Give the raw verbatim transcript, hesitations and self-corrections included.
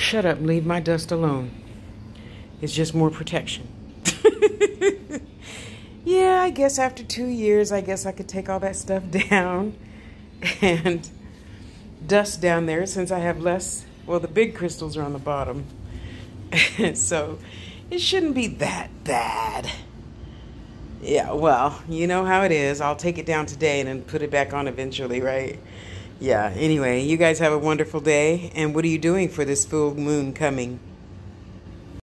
Shut up and leave my dust alone. It's just more protection. Yeah, I guess after two years, I guess I could take all that stuff down and dust down there since I have less. Well, the big crystals are on the bottom. So it shouldn't be that bad. Yeah, well, you know how it is. I'll take it down today and then put it back on eventually, right? Yeah, anyway, you guys have a wonderful day. And what are you doing for this full moon coming?